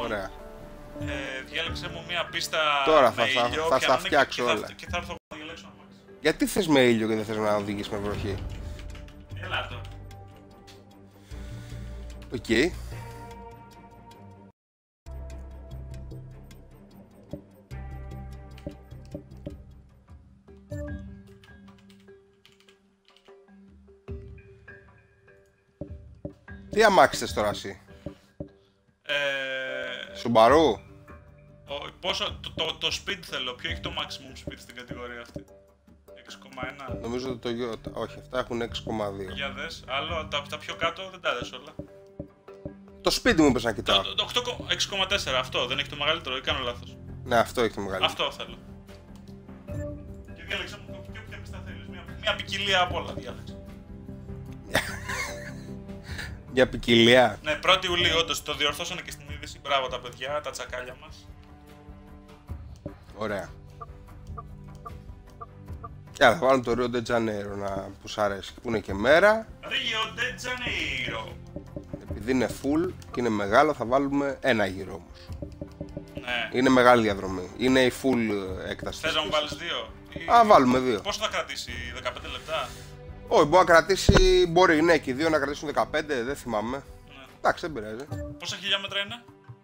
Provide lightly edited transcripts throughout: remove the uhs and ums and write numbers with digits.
Ωραία. Διάλεξε μου μια πίστα. Τώρα με ήλιο, θα στα φτιάξω όλα. Και θα έρθω να διαλέξω ένα μάξι. Γιατί θες με ήλιο και δεν θες να οδηγείς με βροχή? Έλα τώρα. Οκ. Τι αμάξι θες τώρα εσύ? Σουμπαρού? Πόσο, το speed θέλω, ποιο έχει το maximum speed στην κατηγορία αυτή? 6,1. Νομίζω ότι το Toyota, όχι, αυτά έχουν 6,2. Για δες, άλλο, τα πιο κάτω δεν τα δες όλα. Το speed μου είπες να κοιτάω. 6,4, αυτό δεν έχει το μεγαλύτερο ή κάνω λάθος? Ναι, αυτό έχει το μεγαλύτερο. Αυτό θέλω. Και διάλεξα μου και όποια πίστα θέλεις, μια ποικιλία από όλα διάλεξα. Για ποικιλία. Ναι, 1η Ιουλίου όντως το διορθώσανε και στην είδηση. Μπράβο τα παιδιά, τα τσακάλια μας. Ωραία. Και θα βάλουμε το Rio de Janeiro που σ' αρέσει, που είναι και μέρα. Rio de Janeiro. Επειδή είναι full και είναι μεγάλο θα βάλουμε ένα γύρο όμως. Ναι. Είναι μεγάλη διαδρομή. Είναι η full έκταση. Θες να μου βάλεις 2? Α, βάλουμε 2. Πόσο θα κρατήσει, 15 λεπτά? Όχι, μπορεί να κρατήσει, μπορεί ναι και οι δύο να κρατήσουν 15, δεν θυμάμαι. Ναι. Εντάξει, δεν πειράζει. Πόσα χιλιόμετρα είναι?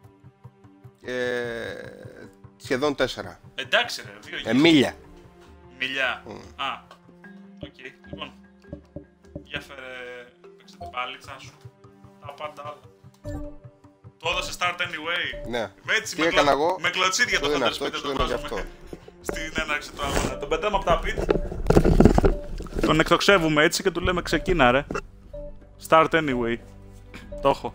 Σχεδόν 4. Εντάξει ρε, 2 μίλια. Μιλιά. Α, οκ. Λοιπόν, για φέρε, παίξε την πάλιτσα σου. Τα πάντα άλλα. Το έδωσε start anyway. Ναι. Έτσι, τι έκανα εγώ? Με κλωτσίδια το είναι Thunder αυτό, Speed το είναι γι' βάζουμε αυτό. στην έναρξη του αγώνα. Τον πετάμε από τα pit. Τον εκτοξεύουμε έτσι και του λέμε ξεκίνα ρε. Start anyway. Το έχω.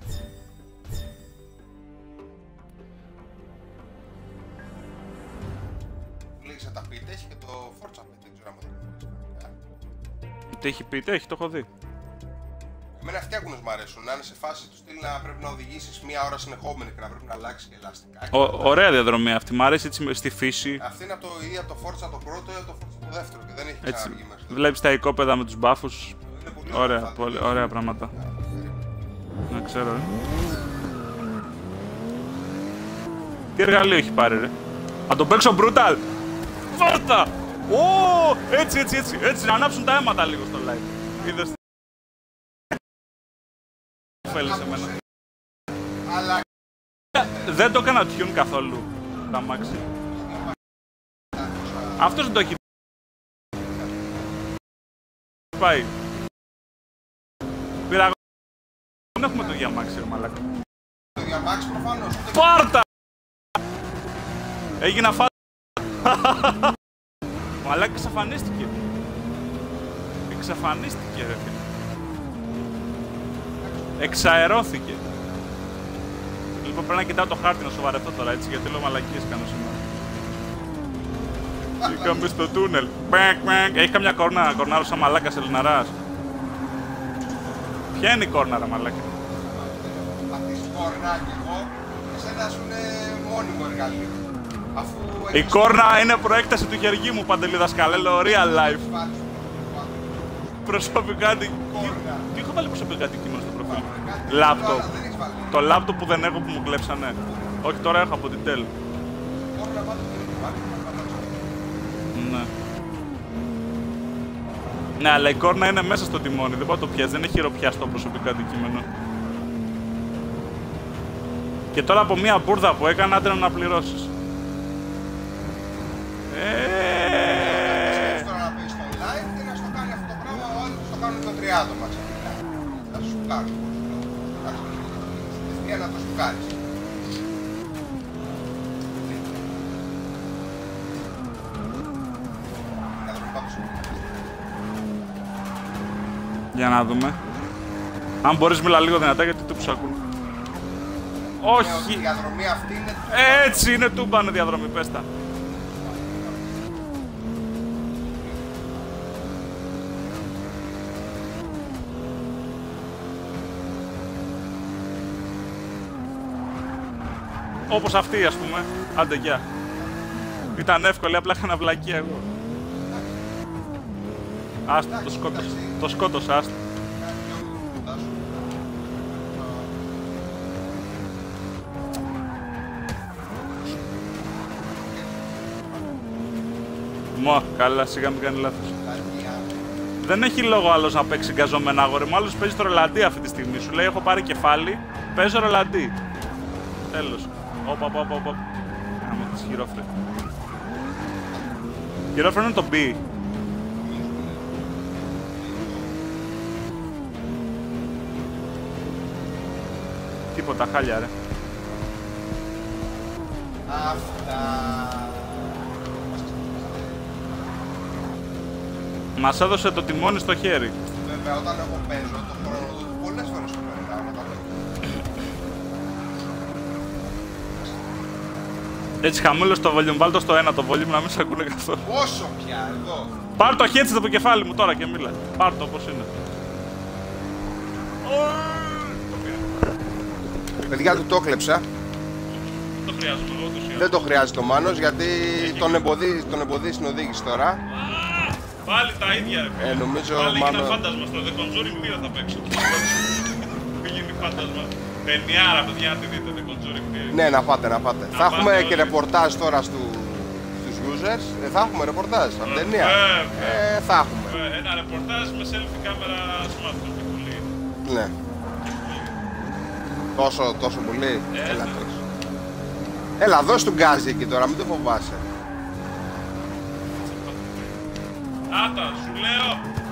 Πλήξα τα πίτα, έχει και το Forza Pit, δεν ξέρω αν το Τι έχει πει, έχει, το έχω δει. Εμένα αυτοί αγώνες μου αρέσουν, να είναι σε φάση του στυλ να πρέπει να οδηγήσεις μία ώρα συνεχόμενη και να πρέπει να αλλάξεις και ελαστικά. Ωραία διαδρομή αυτή, μου αρέσει έτσι στη φύση. Αυτή είναι από το ή από το Forza το πρώτο ή από το Forza το δεύτερο και δεν έχει Έτσι, ξαναβγεί μέσα. βλέπεις τα οικόπεδα με τους μπάφους. Είναι πολύ Ωραία, αυτά, πολύ, δηλαδή. ωραία πράγματα. Να ξέρω, Τι εργαλείο έχει πάρει, ρε. Να τον παίξω brutal. Βόρτα! Ω, έτσι, να ανάψουν τα αίματα λίγο στο live. Είδες. Φέλει σε μένα. Αλλά Δεν το έκανα tune καθόλου, τα μάξι. Αυτός δεν το έχει. Πάει. Πειραγώ. Δεν έχουμε το διαμάξι, ρε μαλάκα. το διαμάξι προφανώς. Πάρτα! Έγινα Μαλάκα εξαφανίστηκε. Εξαφανίστηκε ρε φίλε. Εξαερώθηκε. Λοιπόν πρέπει να κοιτάω το χάρτη να σοβαρευτώ τώρα έτσι γιατί λέω μαλακίες κάνω σήμερα. Μπήκαμε στο τούνελ. Έχει καμιά κόρνα, κορνάρο σαν μαλάκας Ελληναράς. Ποια είναι η κόρνα ρε μαλάκα? Αυτή η κόρνα και εγώ, εσένα σου είναι μόνιμο εργαλείο. Η κόρνα είναι προέκταση του χεριού μου, Παντελή δασκάλε, λέω real life. Προσωπικά αντικείμενο. Τι έχω βάλει προσωπικά αντικείμενο στο προφίλ? Λάπτοπ. Το λάπτοπ που δεν έχω που μου κλέψανε. Όχι, τώρα έχω από την Dell. Ναι. Ναι, αλλά η κόρνα είναι μέσα στο τιμόνι, δεν μπορεί να το πιάσει, δεν έχει χειροπιαστό προσωπικό αντικείμενο. Και τώρα από μία μπουρδα που έκανα, άντε να πληρώσεις. Τώρα να πεις στο live και να στο κάνει αυτό το πράγμα, ο άλλος το κάνουν το 3 άτομα ξαφνικά. Θα σου κάνω. Ευκαιρία να το σου κάνεις. Για να δούμε. Αν μπορείς μιλά λίγο δυνατά γιατί τούμπους ακούν. Όχι! Η διαδρομή αυτή είναι... Έτσι είναι τούμπανε διαδρομή, πες τα. Όπως αυτή ας πούμε. Άντε γεια. Ήταν εύκολη, απλά έκανα βλακία εγώ. Άστα, το σκότωσα, άστα. Μα, καλά, σιγά μην κάνει λάθος. Δεν έχει λόγο άλλος να παίξει γκαζωμένα αγόρι μου. Άλλος παίζει το ρολαντί αυτή τη στιγμή. Σου λέει: έχω πάρει κεφάλι, παίζω ρολαντί. Τέλος. Όπα. Άμα της χειρόφρε. Χειρόφρε είναι το B. Τίποτα, χάλια ρε. Αυτά. Μας έδωσε το τιμόνι στο χέρι. Βέβαια, όταν εγώ παίζω το χρόνο του πολλές φορές το περνάω. Έτσι χαμήλωσε το volume, βάλ' το στο 1 το volume να μην σε ακούνε καθόλου. Πόσο πια, εδώ. Πάρ' το headset από το κεφάλι μου τώρα και μίλα. Πάρ' το όπως είναι. Παιδιά του το κλέψα. Το χρειάζομαι εγώ τους Δεν το χρειάζεται ο Μάνος γιατί τον εμποδίζει στην οδήγηση τώρα. Πάλι τα ίδια ρε. Νομίζω πάλι μάλλον... έγινα φάντασμα στο The Conjuring 2 θα παίξω. Μην γίνει φάντασμα. Ταινιάρα παιδιά, τη δείτε The Conjuring 2. Ναι, να πάτε. Θα έχουμε και ρεπορτάζ τώρα στους users. Θα έχουμε ρεπορτάζ από ταινία. Θα έχουμε. Ένα ρεπορτάζ με selfie κάμερα smartphone και πολύ. Ναι. Τόσο πολύ. Έλα, δώσ' του γκάζι εκεί τώρα, μην το φοβάσαι. Άτα, σου λέω.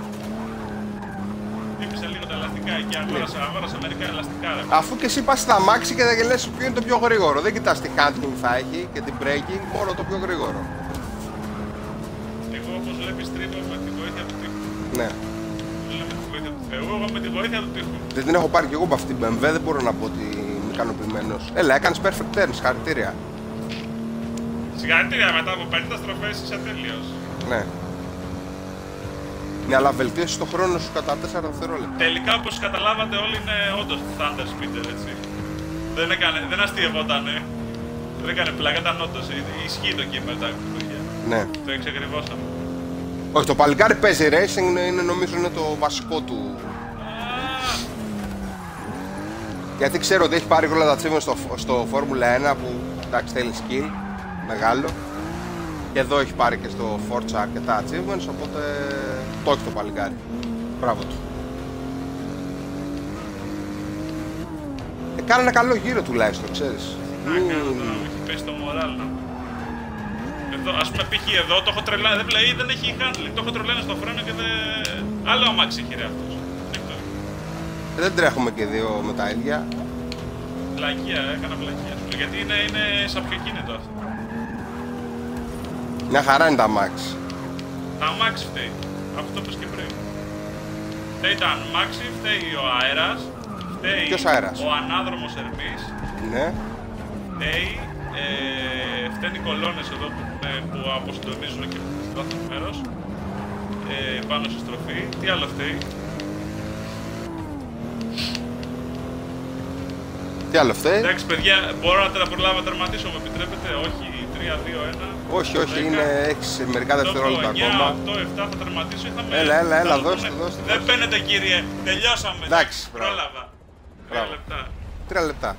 Χτύπησε λίγο τα ελαστικά εκεί, αγόρασα μερικά ελαστικά ρε. Αφού και εσύ πας στα αμάξι και θα λες ποιο είναι το πιο γρήγορο. Δεν κοιτάς τι handling θα έχει και την braking, μόνο το πιο γρήγορο. Εγώ όπως βλέπεις τρίβω με τη βοήθεια του τείχου. Ναι. Λέμε τη βοήθεια του Θεού, εγώ με τη βοήθεια του τείχου. Δεν την έχω πάρει κι εγώ από αυτή την BMW, δεν μπορώ να πω ότι είμαι ικανοποιημένος. Έλα, έκανες perfect turn, συγχαρητήρια. Συγχαρητήρια, μετά από 50 στροφές είσαι τέλειος. Ναι. Ναι, αλλά βελτίωσε το χρόνο σου κατά 4 δευτερόλεπτα. Τελικά, όπως καταλάβατε όλοι, είναι όντως Thunder Speeder, έτσι. Δεν αστειευότανε. Δεν έκανε πλάκα, ήταν όντως. Ισχύει το κείμενο, τα παιδιά. Ναι. Το εξακριβώσαμε. Όχι, το παλικάρι παίζει racing, νομίζω είναι το βασικό του. Γιατί ξέρω ότι έχει πάρει όλα τα achievements στο Formula 1 που εντάξει θέλει skill μεγάλο. Και εδώ έχει πάρει και στο Forza αρκετά achievements, οπότε το έχει το παλικάρι. Μπράβο του. Κάνε ένα καλό γύρο τουλάχιστον, ξέρεις. Να κάνω τώρα, μου έχει πέσει το moral να. Εδώ, ας πούμε π.χ. εδώ το έχω τρελάνει, δεν έχει handling, το έχω τρελάνει στο φρένο και δεν... Άλλο αμάξι έχει ρε αυτός. Δεν τρέχουμε και δύο με τα ίδια. Πλακία, έκανα πλακία. Γιατί είναι σαπιοκίνητο αυτό. Μια χαρά είναι τα αμάξι. Τα αμάξι φταίει. Αυτό όπως και πριν. Φταίει τα αμάξι, φταίει ο αέρας. Ποιος αέρας? Ο ανάδρομος Ερμής. Ναι. Φταίνουν οι κολόνες εδώ που αποσυντονίζουν και στο λάθος μέρος. Πάνω στη στροφή. Τι άλλο φταίει? Τι άλλο φταίει? Εντάξει παιδιά, μπορώ να προλάβω να τερματίσω, μου επιτρέπετε? Όχι, 3, 2, 1. Όχι, έχεις μερικά δευτερόλεπτα ακόμα. 8, 9, 8, 7 θα τερματίσω ή θα με... Έλα, δώστε. Δεν παίρνετε κύριε, τελειώσαμε. Εντάξει, πρόλαβα. 3 λεπτά. 3 λεπτά.